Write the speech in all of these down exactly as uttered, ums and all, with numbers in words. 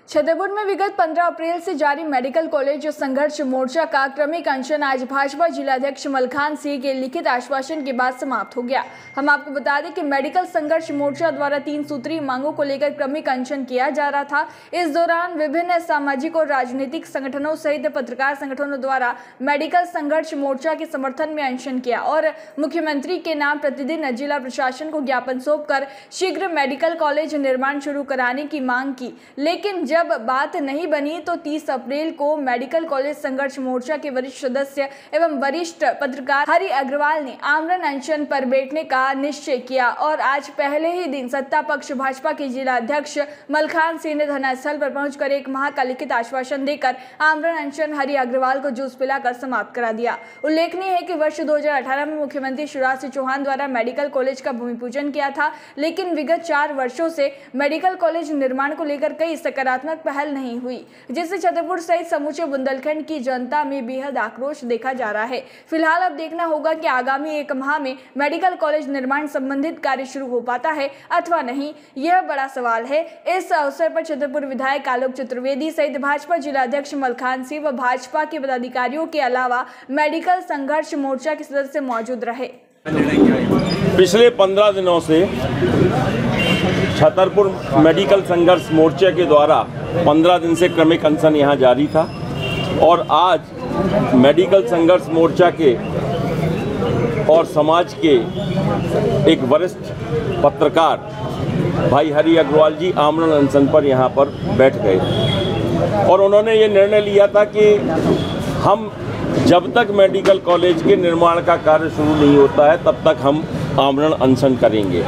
छतरपुर में विगत पंद्रह अप्रैल से जारी मेडिकल कॉलेज संघर्ष मोर्चा का क्रमिक अनशन आज भाजपा जिलाध्यक्ष मलखान सिंह के लिखित आश्वासन के बाद समाप्त हो गया। हम आपको बता दें कि मेडिकल संघर्ष मोर्चा द्वारा तीन सूत्रीय मांगों को लेकर क्रमिक अनशन किया जा रहा था। इस दौरान विभिन्न सामाजिक और राजनीतिक संगठनों सहित पत्रकार संगठनों द्वारा मेडिकल संघर्ष मोर्चा के समर्थन में अनशन किया और मुख्यमंत्री के नाम प्रतिदिन जिला प्रशासन को ज्ञापन सौंपकर शीघ्र मेडिकल कॉलेज निर्माण शुरू कराने की मांग की। लेकिन जब बात नहीं बनी तो तीस अप्रैल को मेडिकल कॉलेज संघर्ष मोर्चा के वरिष्ठ सदस्य एवं वरिष्ठ पत्रकार हरि अग्रवाल ने आमरण अनशन पर बैठने का निश्चय किया और आज पहले ही दिन सत्ता पक्ष भाजपा के जिला अध्यक्ष मलखान सिंह ने घटनास्थल पर पहुंचकर एक माह का लिखित आश्वासन देकर आमरण अनशन हरि अग्रवाल को जूस पिलाकर समाप्त करा दिया। उल्लेखनीय है कि वर्ष दो हजार अठारह में मुख्यमंत्री शिवराज सिंह चौहान द्वारा मेडिकल कॉलेज का भूमि पूजन किया था, लेकिन विगत चार वर्षों से मेडिकल कॉलेज निर्माण को लेकर कई सकारात्मक पहल नहीं हुई, जिससे छतरपुर सहित समूचे बुंदेलखंड की जनता में बेहद आक्रोश देखा जा रहा है। फिलहाल अब देखना होगा कि आगामी एक माह में मेडिकल कॉलेज निर्माण संबंधित कार्य शुरू हो पाता है अथवा नहीं, यह बड़ा सवाल है। इस अवसर पर छतरपुर विधायक आलोक चतुर्वेदी सहित भाजपा जिलाध्यक्ष मलखान सिंह व भाजपा के पदाधिकारियों के अलावा मेडिकल संघर्ष मोर्चा के सदस्य मौजूद रहे। पिछले पंद्रह दिनों से छतरपुर मेडिकल संघर्ष मोर्चे के द्वारा पंद्रह दिन से क्रमिक अनशन यहाँ जारी था और आज मेडिकल संघर्ष मोर्चा के और समाज के एक वरिष्ठ पत्रकार भाई हरि अग्रवाल जी आमरण अनशन पर यहाँ पर बैठ गए और उन्होंने ये निर्णय लिया था कि हम जब तक मेडिकल कॉलेज के निर्माण का कार्य शुरू नहीं होता है तब तक हम आमरण अनशन करेंगे।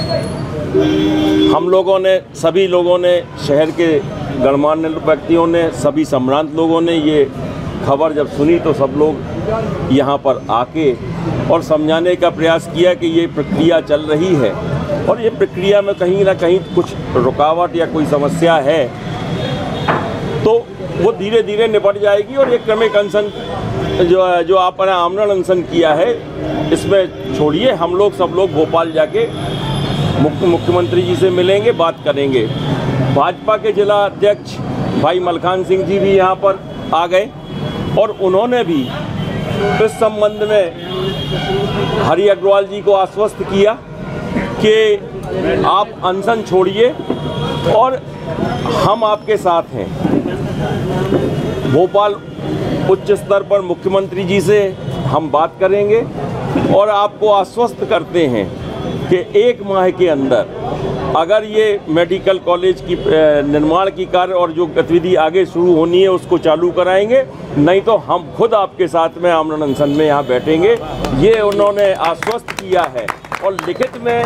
हम लोगों ने, सभी लोगों ने, शहर के गणमान्य व्यक्तियों ने, सभी सम्रांत लोगों ने ये खबर जब सुनी तो सब लोग यहाँ पर आके और समझाने का प्रयास किया कि ये प्रक्रिया चल रही है और ये प्रक्रिया में कहीं ना कहीं कुछ रुकावट या कोई समस्या है तो वो धीरे धीरे निपट जाएगी और ये क्रमिक अनशन जो जो आपने आमरण अनशन किया है इसमें छोड़िए। हम लोग सब लोग भोपाल जाके मुख्य मुख्यमंत्री जी से मिलेंगे, बात करेंगे। भाजपा के जिला अध्यक्ष भाई मलखान सिंह जी भी यहाँ पर आ गए और उन्होंने भी इस संबंध में हरि अग्रवाल जी को आश्वस्त किया कि आप अनशन छोड़िए और हम आपके साथ हैं। भोपाल उच्च स्तर पर मुख्यमंत्री जी से हम बात करेंगे और आपको आश्वस्त करते हैं कि एक माह के अंदर अगर ये मेडिकल कॉलेज की निर्माण की कार्य और जो गतिविधि आगे शुरू होनी है उसको चालू कराएंगे, नहीं तो हम खुद आपके साथ में आमरण अनशन में यहाँ बैठेंगे। ये उन्होंने आश्वस्त किया है और लिखित में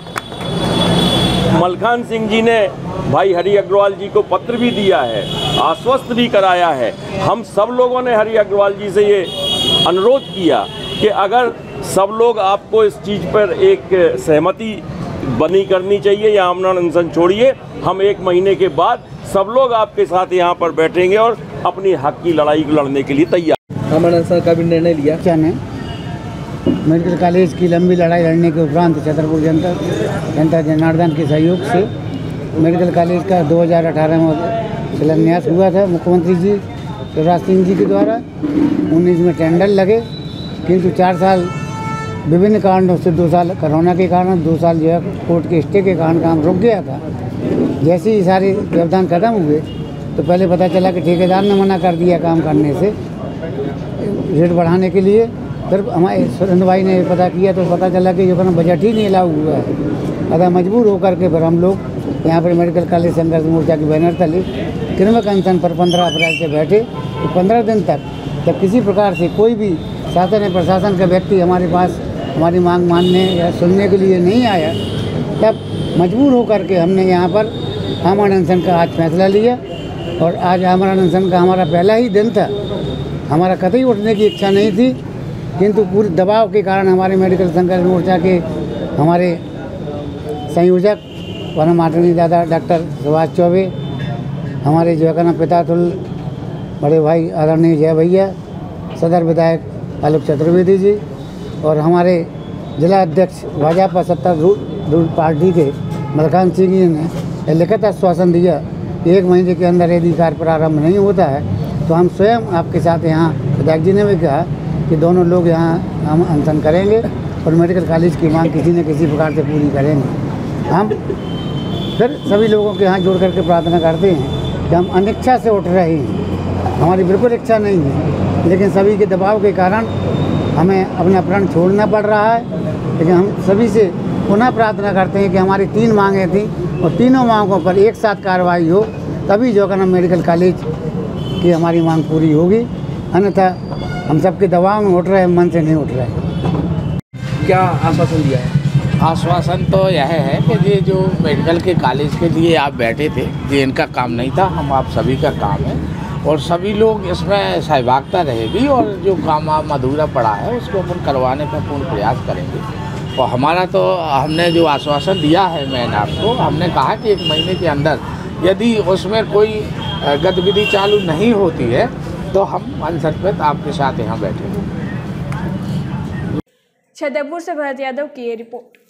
मलखान सिंह जी ने भाई हरि अग्रवाल जी को पत्र भी दिया है, आश्वस्त भी कराया है। हम सब लोगों ने हरि अग्रवाल जी से ये अनुरोध किया कि अगर सब लोग आपको इस चीज़ पर एक सहमति बनी करनी चाहिए या आमरण अनशन छोड़िए, हम एक महीने के बाद सब लोग आपके साथ यहाँ पर बैठेंगे और अपनी हक की लड़ाई लड़ने के लिए तैयार। आमरण अनशन का भी निर्णय लिया क्या ने मेडिकल कॉलेज की लंबी लड़ाई लड़ने के उपरांत छतरपुर जनता जनता जनार्दन के सहयोग से मेडिकल कॉलेज का दो हज़ार अठारह में शिलान्यास हुआ था मुख्यमंत्री जी शिवराज सिंह जी के द्वारा। उन्नीस में टेंडर लगे, किंतु चार साल विभिन्न कारणों से, दो साल कोरोना के कारण, दो साल जो है कोर्ट के स्टे के कारण काम रुक गया था। जैसे ही सारे व्यवधान खत्म हुए तो पहले पता चला कि ठेकेदार ने मना कर दिया काम करने से रेट बढ़ाने के लिए। फिर हमारे सुरेंद्र भाई ने पता किया तो पता चला कि जो बजट ही नहीं लागू हुआ है। अतः मजबूर होकर के फिर हम लोग यहाँ पर मेडिकल कॉलेज संघर्ष मोर्चा की बैनर तले क्रमिक अनशन पर पंद्रह अप्रैल से बैठे। तो पंद्रह दिन तक जब किसी प्रकार से कोई भी शासन या प्रशासन का व्यक्ति हमारे पास हमारी मांग मानने या सुनने के लिए नहीं आया, तब मजबूर होकर के हमने यहाँ पर आमरण अनशन का आज फैसला लिया। और आज आमरण अनशन का हमारा पहला ही दिन था। हमारा कतई उठने की इच्छा नहीं थी, किंतु पूरे दबाव के कारण हमारे मेडिकल संघर्ष मोर्चा के हमारे संयोजक परम आदरणीय दादा डॉक्टर सुभाष चौबे, हमारे जो है ना पिता तुल बड़े भाई आदरणीय जय भैया, सदर विधायक आलोक चतुर्वेदी जी और हमारे जिला अध्यक्ष भाजपा सत्तारूढ़ पार्टी के मलखान सिंह जी ने लिखित आश्वासन दिया एक महीने के अंदर यदि कार्य प्रारंभ नहीं होता है तो हम स्वयं आपके साथ यहाँ विधायक जी ने भी कहा कि दोनों लोग यहाँ हम अनशन करेंगे और मेडिकल कॉलेज की मांग किसी न किसी प्रकार से पूरी करेंगे। हम फिर सभी लोगों के यहाँ जोड़ करके प्रार्थना करते हैं कि हम अनिच्छा से उठ रहे हैं, हमारी बिल्कुल इच्छा नहीं है, लेकिन सभी के दबाव के कारण हमें अपना प्रण छोड़ना पड़ रहा है। लेकिन हम सभी से पुनः प्रार्थना करते हैं कि हमारी तीन मांगें थी और तीनों मांगों पर एक साथ कार्रवाई हो, तभी जो है ना मेडिकल कॉलेज की हमारी मांग पूरी होगी। अन्यथा हम सबके दबाव में उठ रहे हैं, मन से नहीं उठ रहे हैं। क्या आश्वासन दिया है? आश्वासन तो यह है कि ये जो मेडिकल के कॉलेज के लिए आप बैठे थे, ये इनका काम नहीं था, हम आप सभी का काम है और सभी लोग इसमें सहभागिता रहेगी और जो काम आप अधूरा पड़ा है उसको अपन करवाने का पूर्ण प्रयास करेंगे। और हमारा तो हमने जो आश्वासन दिया है मैंने आपको, हमने कहा कि एक महीने के अंदर यदि उसमें कोई गतिविधि चालू नहीं होती है तो हम अनशन पे आपके साथ यहाँ बैठेंगे। छतरपुर से भरत यादव की ये रिपोर्ट।